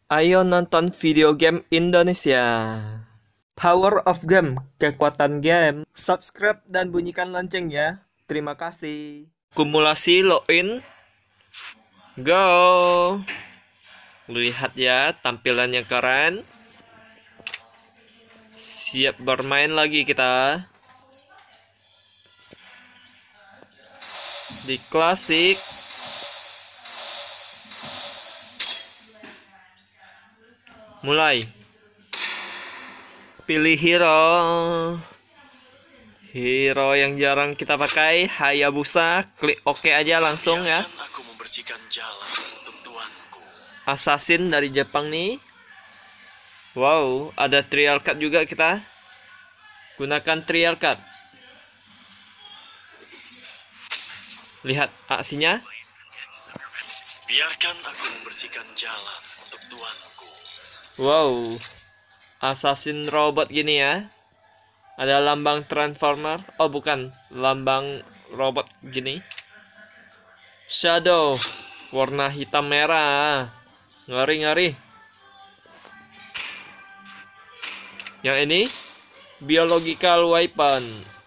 Ayo nonton video game Indonesia. Power of Game, kekuatan game. Subscribe dan bunyikan lonceng ya. Terima kasih. Kumulasi login. Go. Lihat ya, tampilannya keren. Siap bermain lagi kita. Di klasik. Mulai. Pilih hero. Hero yang jarang kita pakai, Hayabusa. Klik OK aja langsung ya. Aku membersihkan jalan untuk tuanku. Assassin dari Jepang nih. Wow, ada trial card juga kita. Gunakan trial card. Lihat aksinya. Biarkan aku membersihkan jalan untuk tuanku. Wow, assassin robot gini ya. Ada lambang transformer. Oh bukan, lambang robot gini. Shadow, warna hitam merah. Ngeri-ngeri. Yang ini biological weapon.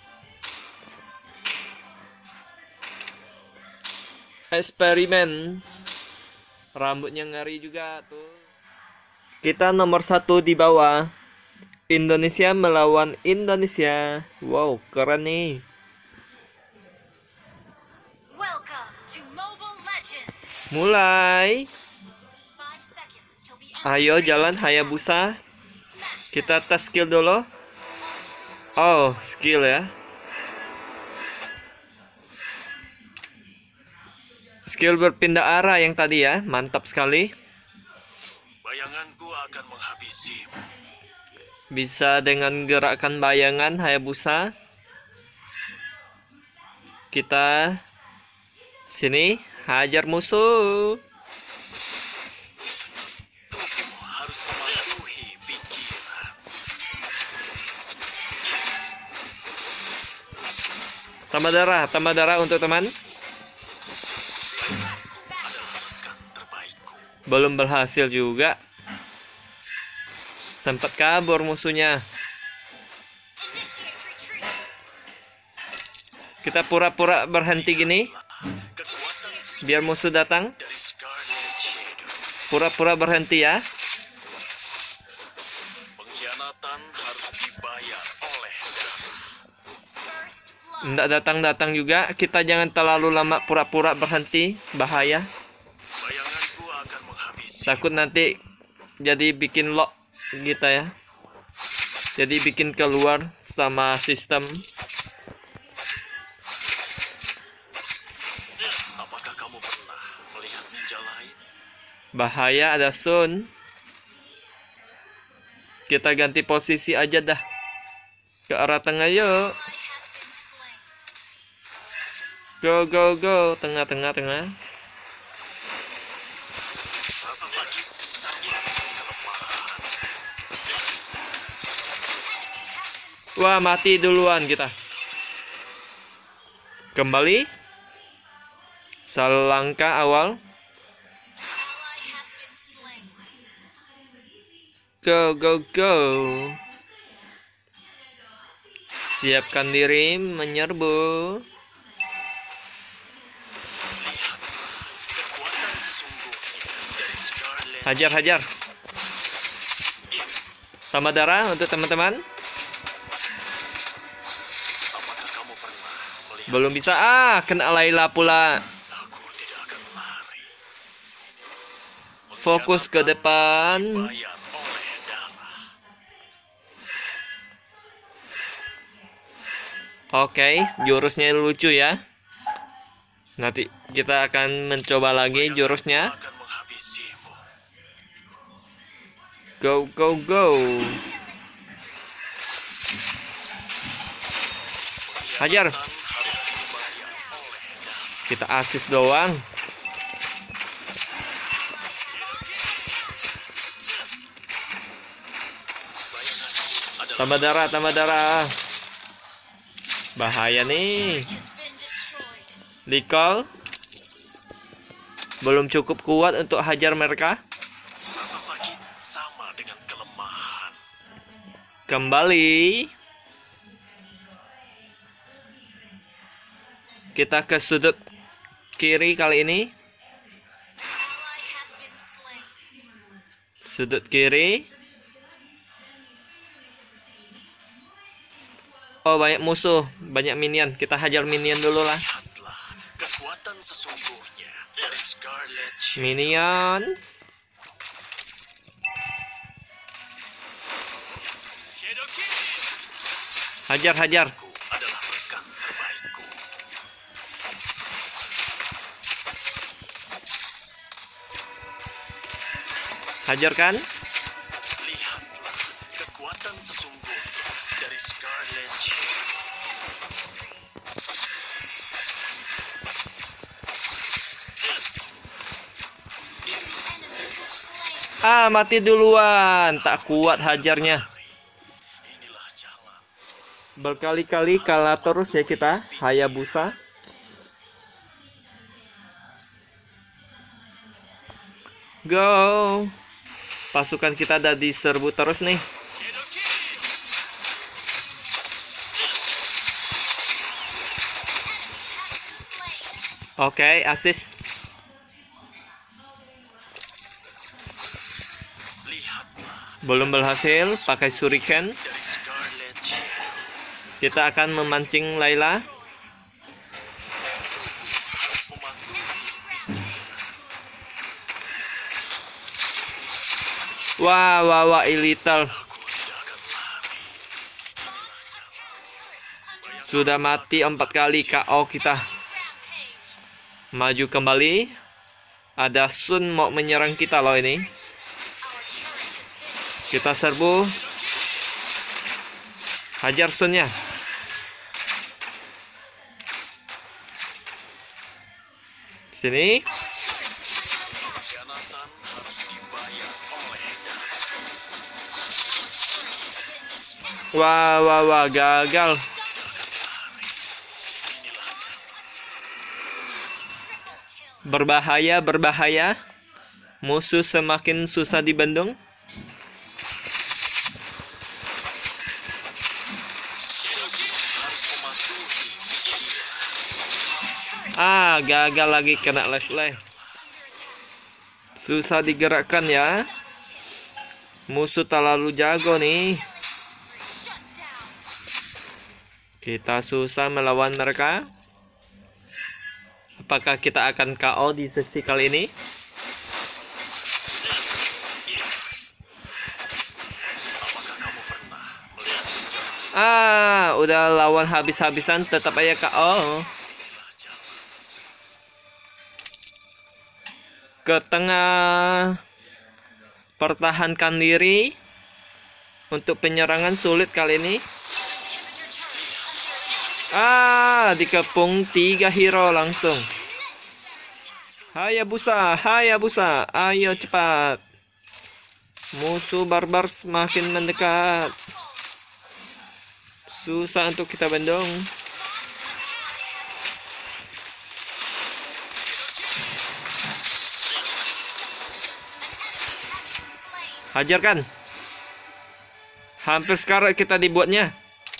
Eksperimen. Rambutnya ngeri juga tuh. Kita nomor 1 di bawah. Indonesia melawan Indonesia. Wow, keren nih. Mulai. Ayo jalan Hayabusa. Kita tes skill dulu. Oh, skill ya. Skill berpindah arah yang tadi ya. Mantap sekali. Bayanganku akan menghabisimu. Bisa dengan gerakan bayangan Hayabusa. Kita sini hajar musuh. Harus mematuhi pikiran. Tambah darah untuk teman. Terbaikku. Belum berhasil juga. Sempat kabur musuhnya. Kita pura-pura berhenti gini. Biar musuh datang. Dari Scarlet Shadow. Pura-pura berhenti ya. Pengkhianatan harus dibayar oleh Nggak datang-datang juga. Kita jangan terlalu lama pura-pura berhenti. Bahaya. bayanganku akan menghabisi. Takut nanti jadi bikin lock kita ya. Jadi bikin keluar sama sistem. Apakah kamu pernah melihat ninja lain? Bahaya, ada Sun. Kita ganti posisi aja dah. Ke arah tengah yuk. Go go go. Tengah. Rasa sakit sama kelemahan. Wah, mati duluan kita. Kembali. Salah langkah awal. Go go go. Siapkan diri menyerbu. Kekuatan sesungguhnya dari Scarlet. Hajar. Tambah darah untuk teman-teman. Apakah kamu pernah melihat? Belum bisa. Kena Layla pula. Aku tidak akan lari. Fokus ke depan. Bayar oleh darah. Oke, jurusnya lucu ya. Nanti kita akan mencoba lagi jurusnya. Akan menghabisimu. Go go go. Hajar. Harus dibayar oleh darah. Kita asis doang. Tambah darah. Bahaya nih. Recall. Belum cukup kuat untuk hajar mereka. Rasa sakit Kembali. Kita ke sudut kiri kali ini. Sudut kiri. Oh, banyak musuh, banyak minion. Kita hajar minion dulu lah. Lihatlah kekuatan sesungguhnya dari Scarlet Shadow. Minion. Shadow King Hajar, hajar. adalah rekan terbaikku. Hajarkan. Lihatlah kekuatan sesungguhnya dari Scarlet Shadow. Ah, mati duluan. Tak kuat hajarnya. Inilah jalan. Berkali-kali kalah terus ya kita. Hayabusa. Go. Pasukan kita ada diserbu terus nih. Shadow King Oke, assist. lihatlah Belum berhasil pakai shuriken. dari Scarlet Shadow. Kita akan memancing Layla. Wah, wah, wah, illetal. Aku tidak akan lari. Sudah mati 4 kali KO kita. Maju kembali. Ada Sun mau menyerang kita loh ini. Kita serbu. Hajar Sunnya. Sini. Pengkhianatan harus dibayar olehnya. Wah, wah, wah, gagal. Berbahaya, berbahaya. Musuh semakin susah dibendung. Ah, gagal lagi kena Leslie. Susah digerakkan ya. Musuh terlalu jago nih. Kita susah melawan mereka. Apakah kita akan KO di sesi kali ini? Ah, udah lawan habis-habisan tetap aja KO. Ke tengah. Pertahankan diri. Untuk penyerangan sulit kali ini. Ah, dikepung 3 hero langsung. Hayabusa, Hayabusa, ayo cepat. Musuh barbar semakin mendekat. Susah untuk kita bendung. Hajarkan. Hampir sekarang kita dibuatnya.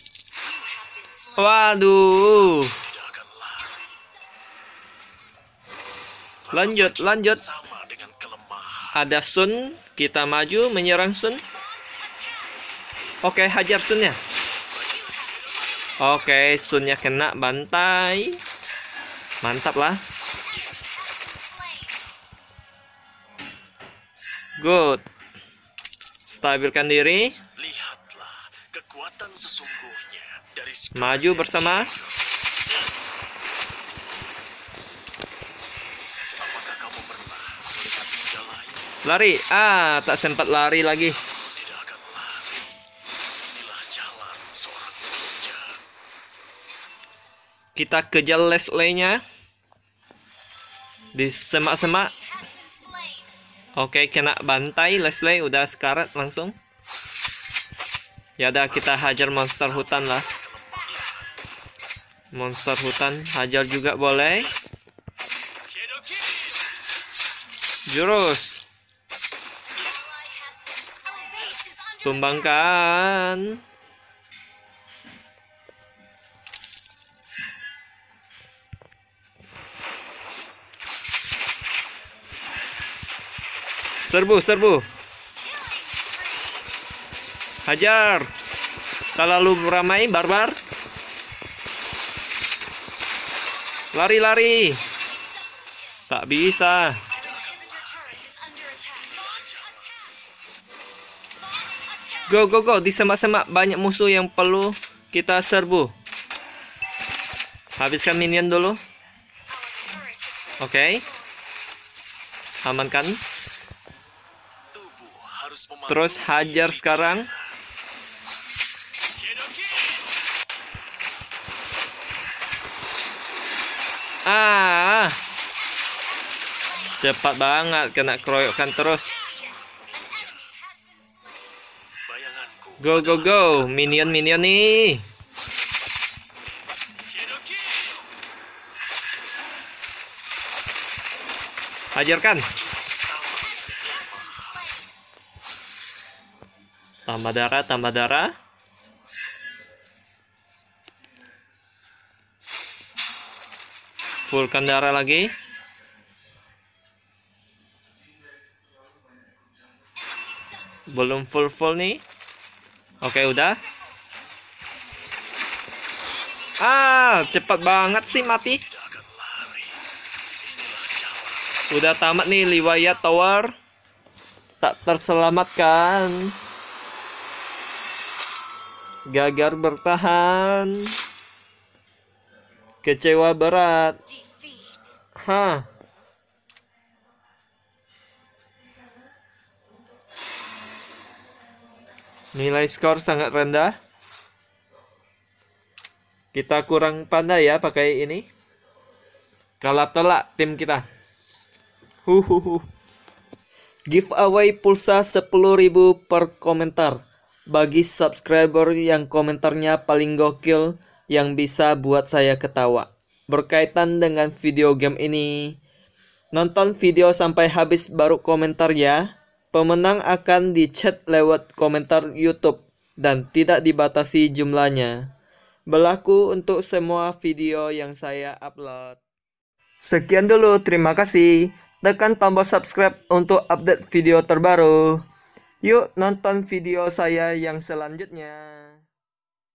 Waduh. Lanjut, lanjut. Sama dengan kelemahan. Ada Sun. Kita maju menyerang Sun. Oke, hajar Sunnya. Oke, Sunnya kena bantai. Mantap lah. Good. Stabilkan diri. Lihatlah kekuatan sesungguhnya dari Scarlet Maju bersama. Apakah kamu pernah melihat ninja lain? Lari. Ah, tak sempat lari lagi. Tidak akan lari. Inilah jalan seorang ninja. Kita kejar Leslie-nya. Di semak-semak. Oke, kena bantai Leslie. Udah sekarat langsung. Ya udah, kita hajar monster hutan lah. Monster hutan hajar juga boleh. Shadow King Jurus. Tumbangkan. Serbu. Hajar. Terlalu ramai barbar. Lari. Tak bisa. Go. Disemak-semak, banyak musuh yang perlu kita serbu. Habiskan minion dulu. Oke. Amankan. Terus hajar sekarang. Cepat banget, kena keroyokan terus. Go. Minion nih. Hajarkan. Tambah darah. Fullkan darah lagi. Belum full nih. Oke, udah. Cepat banget sih mati. Udah tamat nih Liwayat Tower. Tak terselamatkan. Gagal bertahan. Kecewa berat. Nilai skor sangat rendah. Kita kurang pandai ya pakai ini. Kalah telak tim kita. Giveaway pulsa 10.000 per komentar. Bagi subscriber yang komentarnya paling gokil, yang bisa buat saya ketawa. Berkaitan dengan video game ini, nonton video sampai habis baru komentar ya. Pemenang akan dicat lewat komentar YouTube dan tidak dibatasi jumlahnya. Berlaku untuk semua video yang saya upload. Sekian dulu, terima kasih. Tekan tombol subscribe untuk update video terbaru. Yuk nonton video saya yang selanjutnya.